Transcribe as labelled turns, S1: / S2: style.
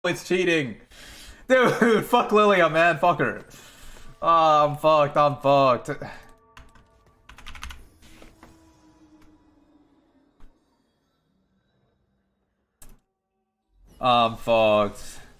S1: it's cheating. Dude, fuck Lilia, man. Fuck her. Oh, I'm fucked. I'm fucked. I'm fucked.